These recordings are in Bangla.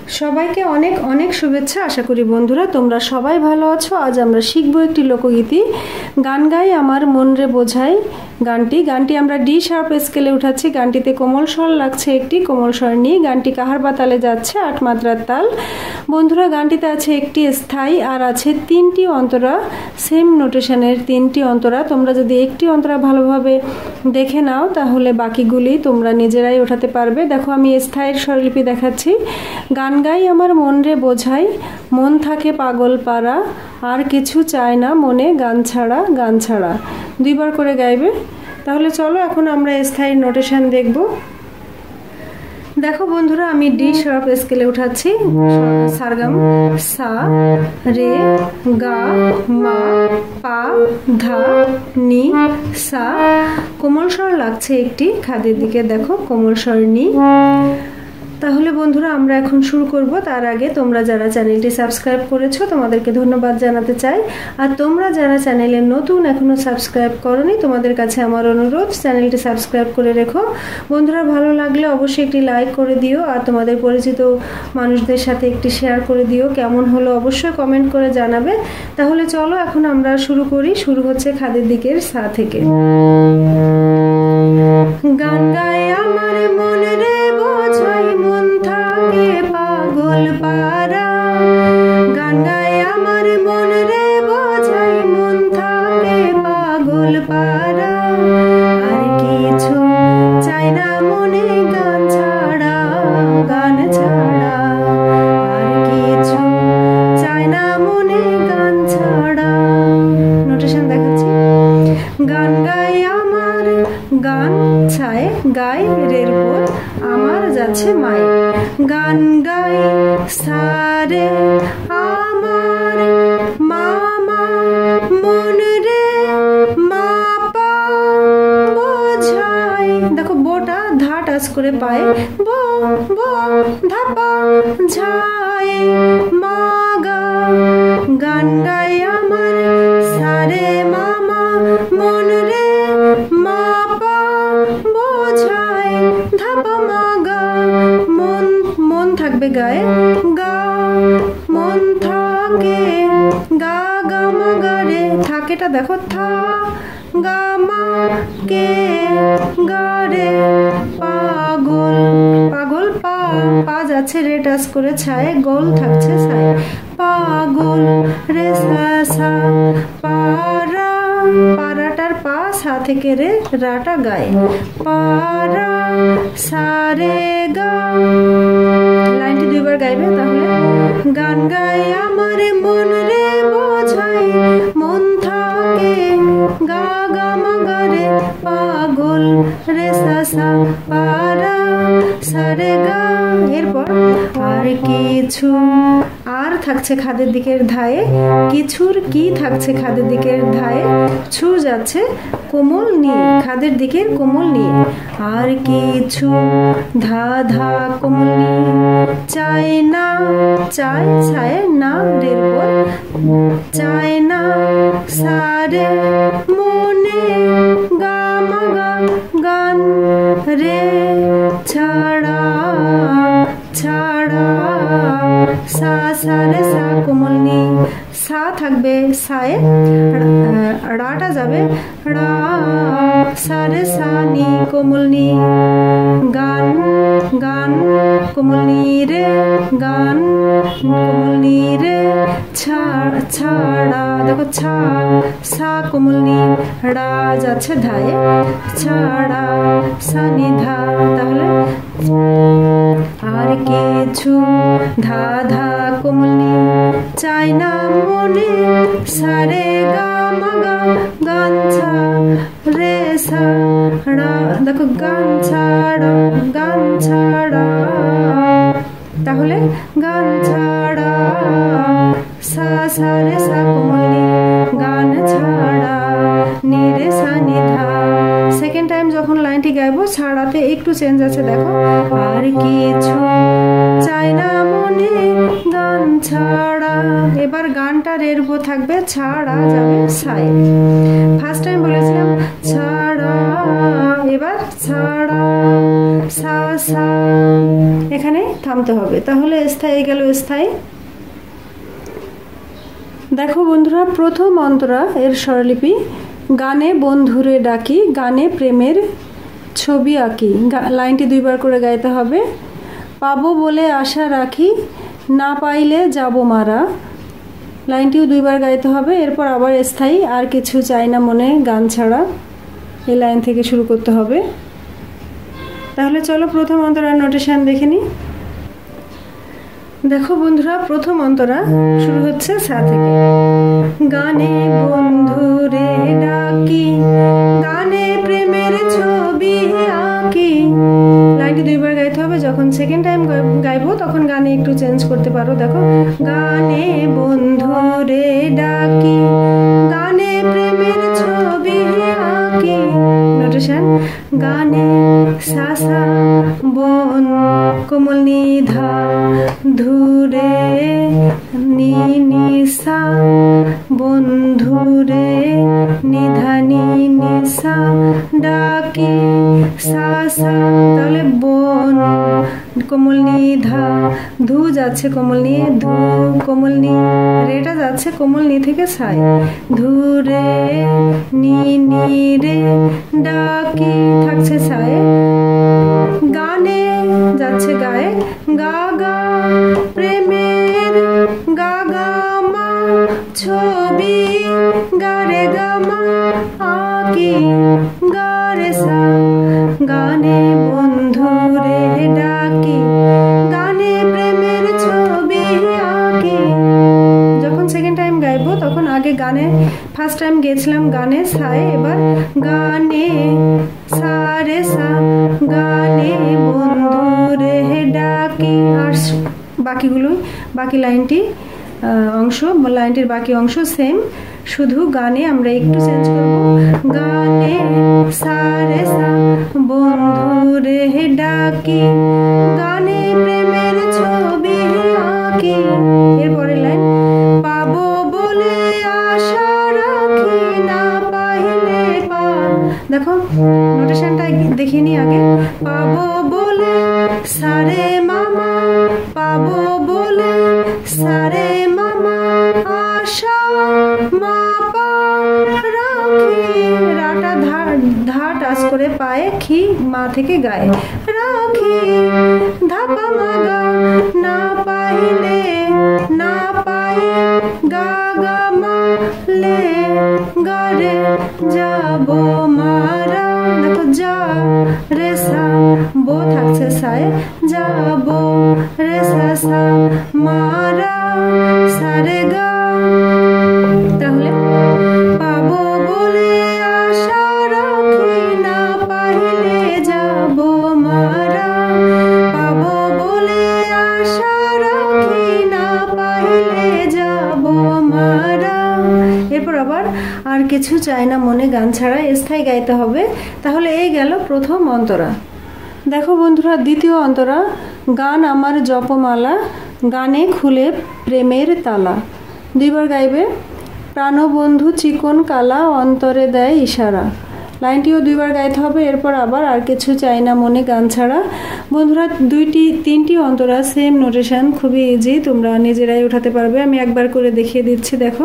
সবাইকে অনেক অনেক শুভেচ্ছা। আশা করি বন্ধুরা তোমরা সবাই ভালো আছো। আজ আমরা শিখবো একটি লোকগীতি, গান গাই আমার মনরে বোঝাই গানটি আমরা ডি শার্প স্কেলে উঠাচ্ছি। গানটিতে কোমল স্বর লাগছে, একটি কোমল স্বর নিয়ে গানটি কাহার বা তালে যাচ্ছে, 8 মাত্রার তাল। বন্ধুরা গানটিতে আছে একটি স্থায়ী আর আছে 3টি অন্তরা, সেম নোটেশনের 3টি অন্তরা। তোমরা যদি একটি অন্তরা ভালোভাবে দেখে নাও তাহলে বাকিগুলি তোমরা নিজেরাই ওঠাতে পারবে। দেখো আমি স্থায়ীর স্বরলিপি দেখাচ্ছি। গান গাই আমার মনরে বোঝাই, মন থাকে পাগল পারা, আর কিছু চায় না মনে গান ছাড়া গান ছাড়া। 2 বার করে গাইবে। তাহলে চলো এখন আমরা স্থায়ী নোটেশন দেখব। দেখো বন্ধুরা আমি ডি শার্প স্কেলে উঠাচ্ছি। সারগাম, সা, রে, গা, মা, পা, ধা, নি, সা। কোমল স্বর লাগছে একটি খাদের দিকে, দেখো কোমল স্বর নি। তাহলে বন্ধুরা আমরা এখন শুরু করব। তার আগে তোমরা যারা চ্যানেলটি সাবস্ক্রাইব করেছো তোমাদেরকে ধন্যবাদ জানাতে চাই। আর তোমরা যারা চ্যানেলে নতুন এখনো সাবস্ক্রাইব করোনি তোমাদের কাছে আমার অনুরোধ চ্যানেলটি সাবস্ক্রাইব করে রেখো। বন্ধুরা ভালো লাগলে অবশ্যই একটি লাইক করে দিও আর তোমাদের পরিচিত মানুষদের সাথে একটি শেয়ার করে দিও। কেমন হলো অবশ্যই কমেন্ট করে জানাবে। তাহলে চলো এখন আমরা শুরু করি। শুরু হচ্ছে খাদের দিকের সা থেকে। গান গায় আমার মনরে বোঝাই, মন থাকে পাগল পারা। গান গায় আমার মনরে বোঝাই, মন থাকে পাগল পারা। আর কিছু চাই না মনে গান ছাড়া গান ছাড়া। আর কিছু চাই না মনে গান ছাড়া। নোটেশন দেখাচ্ছি। গান গায় আমার, গান ছায় গাই রের পর, আমার যাচ্ছে মাই। গান গাই সারে আমার মামা মনরে মাপা বোঝাই। দেখো বোটা ধা টাচ করে পায়, বো বো ধাপা ঝাই মাগা। গান গাই আমার সারে মামা মনরে মাপা বোঝাই, ধাপা মাগা। মন মন থাকবে গায়ে, গা মন থাকে গা গা মা গা রে। থাকেটা দেখো থা গা মা কে গা রে। পাগল পাগল পা পা যাচ্ছে রে টাচ করে ছায়, গোল থাকছে ছায়। পাগল রে সা সা পারা, পারাটার পা সা থেকে রে রাটা গায়। পারা সা রে গা। লাইনটি 2 বার গাইবে তাহলে। গান গাই আমার মন রে বোঝাই, মন থাকে গা গা মা গা রে। পাগল রে সা সা পারা সা রে গা। এরপর আর কিছু, আর থাকছে খাদের দিকের ধায়ে, কিছুর কি থাকছে খাদের দিকের ধায়ে, ছু যাচ্ছে কোমল নি খাদের দিকের কোমল নি। আর কিছু ধা ধা কোমল নি, চায় না চায় ছায় না রের পর, চায় না সারে মনে গা মা গা। গান রে ছাড়া ছাড়া সা সা রে সা কোমল নি। সা থাকবে সায়ে, রাটা যাবে রা, সা রে সা নি কোমল নি। গান গান কোমল নি রে, গান কোমল নি রে ছাড়া ছাড়া। দেখো ছা সা কোমল নি, রা যাচ্ছে ধায়ে, ছাড়া সা নি ধা। তাহলে আর কিছু ধা ধা কোমল নি, চাই না মনে সারে গা মা গা। গান ছা রে সা রা। দেখো গান ছাড়া গান ছাড়া। তাহলে গান ছাড়া সা সা রে সা কোমল নি, গান ছাড়া নি রে সা নি ধা। সেকেন্ড টাইম যখন লাইনটি গাইবো ছাড়াতে একটু চেঞ্জ আছে দেখো। আর কিছু চাই না মনে গান ছাড়া। এবার গানটা রের উপর থাকবে, ছাড়া যাবে সাই। ফার্স্ট টাইম বলেছিলাম ছাড়া, এবার ছাড়া সা সা। এখানে থামতে হবে, তাহলে স্থায়ী গেল স্থায়ী। দেখো বন্ধুরা, প্রথম অন্তরা এর স্বরলিপি, গানে বন্ধুরে ডাকি, গানে প্রেমের ছবি আঁকি। লাইনটি দুইবার করে গাইতে হবে। পাবো বলে আশা রাখি, না পাইলে যাব মারা। লাইনটিও দুইবার গাইতে হবে। এরপর আবার স্থায়ী, আর কিছু চাই না মনে গান ছাড়া, এই লাইন থেকে শুরু করতে হবে। তাহলে চলো প্রথম অন্তরার নোটেশন দেখে নিই। দেখো বন্ধুরা, প্রথম অন্তরা শুরু হচ্ছে সা থেকে। গানে বন্ধুরে ডাকি, গানে প্রেমের ছবি আঁকি। লাইনটি দুইবার গাইতে হবে। যখন সেকেন্ড টাইম গাইবো তখন গানে একটু চেঞ্জ করতে পারো। দেখো, গানে বন্ধুরে ডাকি, গানে প্রেমের ছবি আঁকি। নোটেশন, গানে সা সা বন কোমল নিধা ধুরে নি নি সা, বন্ধুরে নিধা নি নি সা ডাকি সা সা। তাহলে বন কোমল নিধা, ধু যাচ্ছে কোমল নি, ধু কোমল নি, রেটা যাচ্ছে কোমল নি থেকে সাই, ধুরে নি নি রে ডাকি থাকছে সায়, গানে যাচ্ছে গায়ে, গা গা প্রেমের গা গা মা ছবি, গারে গা মা আঁকি গারে সা। গানে বন্ধুরে ডাকি, গানে প্রেমের ছবি আঁকি। যখন সেকেন্ড টাইম গাইবো তখন আগে গানে, ফার্স্ট টাইম গেছিলাম গানে সায়, এবার গানে সা রে সা, গানে বন্ধুরে ডাকি। আর বাকিগুলো, বাকি লাইনটি অংশ, লাইনটির বাকি অংশ সেম, শুধু গানে আমরা একটু চেঞ্জ করব। গানে সা রে সা, বন্ধুরে ডাকি, গানে প্রেমের ছবি আঁকি। এরপরের লাইন, পাবো বলে আশা রাখি, না পাইলে পা। দেখো নোটেশনটা দেখিয়ে নি আগে। পাবো বলে সারে মামা, পাবো বলে সারে মামা আশা মা পা রাখি। রাটা ধা টাচ করে পায়ে, খি মা থেকে গায়ে, রাখি ধাপা মা গা, না পাইলে না পাই গা গা মা লে, গারে যাবো মারা। দেখো যা রে সা, বো থাকছে সায়, যাবো রে সা সা মারা সারে গা। তাহলে পাবো বলে আশা রাখি, না পাইলে যাবো মারা, পাবো বলে আশা রাখি, না পাইলে যাবো মারা। এরপর আবার আর কিছু চাই না মনে গান ছাড়া স্থায়ী গাইতে হবে। তাহলে এই গেল প্রথম অন্তরা। দেখো বন্ধুরা, দ্বিতীয় অন্তরা, গান আমার জপমালা, গানে খুলে প্রেমের তালা। দুইবার গাইবে। প্রাণবন্ধু চিকন কালা, অন্তরে দেয় ইশারা। লাইনটিও দুইবার গাইতে হবে। এরপর আবার আর কিছু চাই না মনে গান ছাড়া। বন্ধুরা, তিনটি অন্তরা সেম নোটেশন, খুবই ইজি, তোমরা নিজেরাই উঠাতে পারবে। আমি একবার করে দেখিয়ে দিচ্ছি। দেখো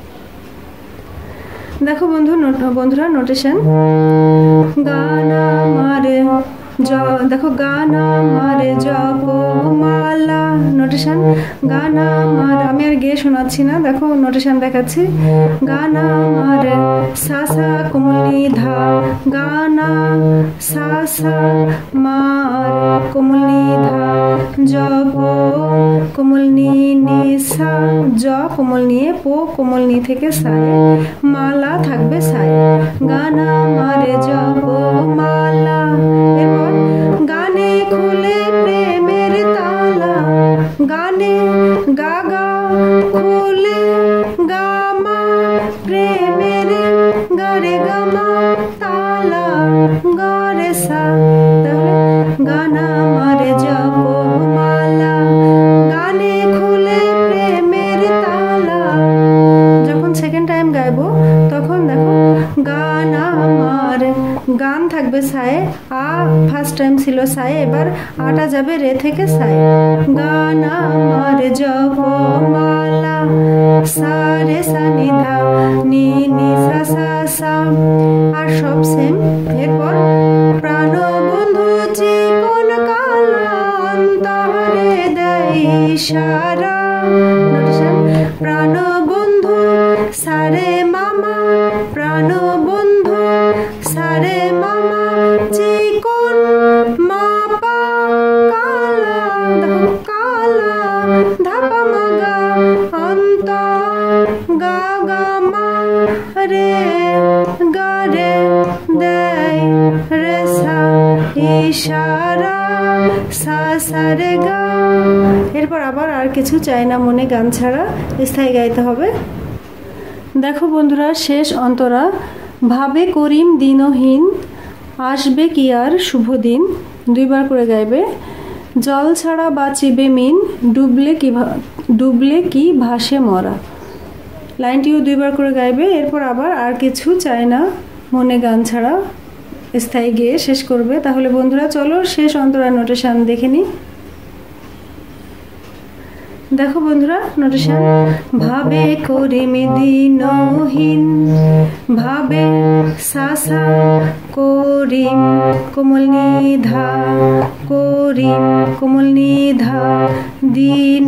দেখো বন্ধুরা নোটেশন, গান আমার দেখো গান আমার জপমালা। নোটেশন, গান আমার, আমি আর গিয়ে শোনাচ্ছি না, দেখো নোটেশন দেখাচ্ছি। গান আমার সা সা কোমল নি ধা, গানা সা সা মার কোমল নি ধা, জপ কোমল নি নি সা, জ কোমল নিয়ে, পো কোমল নি থেকে সায়, মালা থাকবে সায়, গান আমার জপমালা। এরপর গানে খুলে প্রেমের তালা, গানে গা গা খুলে গামা প্রেমের গারে গামা তালা, গারে সা। তাহলে গান আমার জপমালা, গানে খুলে প্রেমের তালা। যখন সেকেন্ড টাইম গাইবো তখন দেখো গান আমার, গান থাকবে সায়ে, আ ফার্স্ট টাইম ছিল সায়ে, এবার আটা যাবে রে থেকে সায়ে। গান আমার জপমালা সা রে সা নি ধা নি নি সা সা সা, আর সব সেম। এরপর প্রাণ বন্ধু চিকন কালা অন্তরে দেয় ইশারা, নোটেশন প্রাণ বন্ধু সারে মামা, প্রাণ বন্ধু সারে মামা চিকন মাপা কালা, দেখো কালা ধাপা মাগা অন্ত গা গা মা রে গা রে দেয় রে সা ইশারা সা সা রে গা। এরপর আবার আর কিছু চাই না মনে গান ছাড়া স্থায়ী গাইতে হবে। দেখো বন্ধুরা, শেষ অন্তরা ভাবে করিম দিনহীন আসবে কি আর শুভ দিন, দুইবার করে গাইবে। জল ছাড়া বাঁচিবে মিন ডুবলে কি ভাসে মরা, লাইনটিও দুইবার করে গাইবে। এরপর আবার আর কিছু চাই না মনে গান ছাড়া স্থায়ী গেয়ে শেষ করবে। তাহলে বন্ধুরা চলো শেষ অন্তরা নোটেশন দেখে নিই। দেখো বন্ধুরা নোটেশন, ভাবে করিম দিনহীন, ভাবে সা সা করিম কোমল নিধা, করিম কোমল নিধা দিন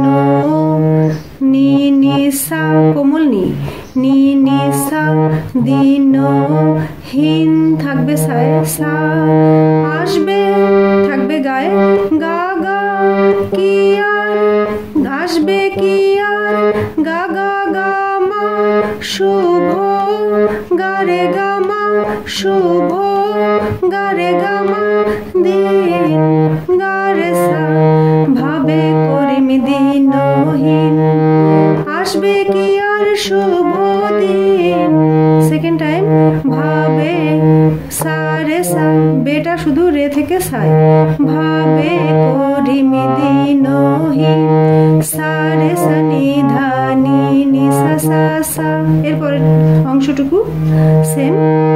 নি নি সা কোমল নি নি নি সা দিন হীন থাকবে সায়ে সা, আসবে থাকবে গায়ে গা গা কি আর, আসবে কি আর গা গা গা মা শুভ গা রে গা মা শুভ গা রে গা মা দিন গা রে সা, ভাবে করিম দিনহীন আসবে কি আর শুভ দিন। সেকেন্ড টাইম ভাবে সা রে সা, বেটা শুধু রে থেকে সায়, ভাবে করিম দিনহীন সা রে সা নি ধা নি নি সা সা সা। এরপরে অংশটুকু সেম,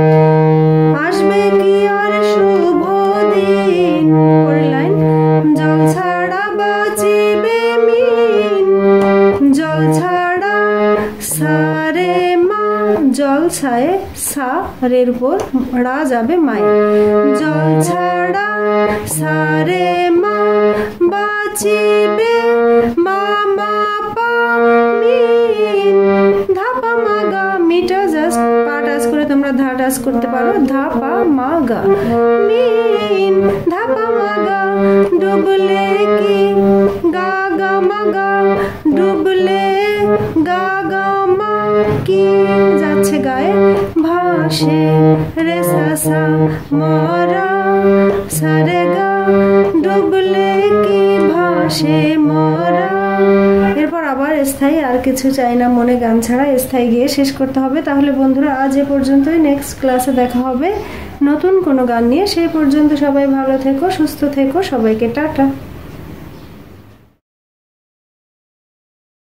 আসবে কি আর শুভ দিন। পরের লাইন জল ছাড়া বাঁচিবে মিন, জল ছাড়া সা রে মা, জল ছায়ে সা রের উপর রা যাবে মায়ে, জল ছাড়া সা রে মা বাঁচিবে মা মা পা মিন ধাপা মা গা, মিটা জাস্ট পা টাচ করে তোমরা ধা টাচ করতে পারো, ধা পা মা গা মিন ধাপা মা গা, ডুবলে কি গা গা মা গা, ডুবলে গা গা মা কি যাচ্ছে গায়ে ভাসে রে সা সা মরা সা রে গা, ডুবলে কি ভাসে মরা। এরপর আবার স্থায়ী আর কিছু চাই না মনে গান ছাড়া স্থায়ী গিয়ে শেষ করতে হবে। তাহলে বন্ধুরা আজ এ পর্যন্তই, নেক্সট ক্লাসে দেখা হবে নতুন কোনো গান নিয়ে। সেই পর্যন্ত সবাই ভালো থেকো, সুস্থ থেকো, সবাইকে টাটা।